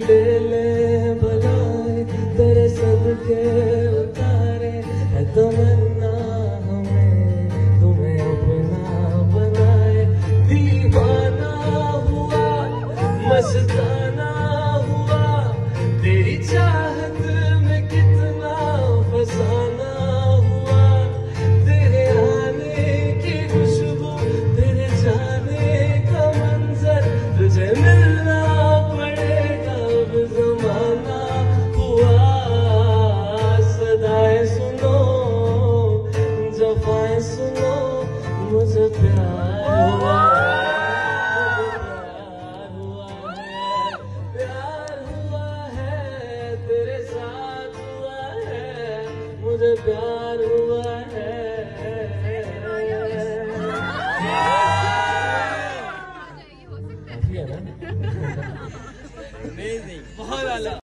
ले ले भलाई तेरे सदके उतारे है तमन्ना हमें तुम्हें अपना बनाए। दीवाना हुआ मस्ताना हुआ तेरी चाहत में कितना फसाना हुआ। तेरे आने की खुशबू तेरे जाने का मंजर तुझे मिलना पड़ेगा अब जमाना हुआ। सदाएं सुनो जफाएं सुनो मुझे प्यार हुआ। मुझे प्यार हुआ है। बहुत आला।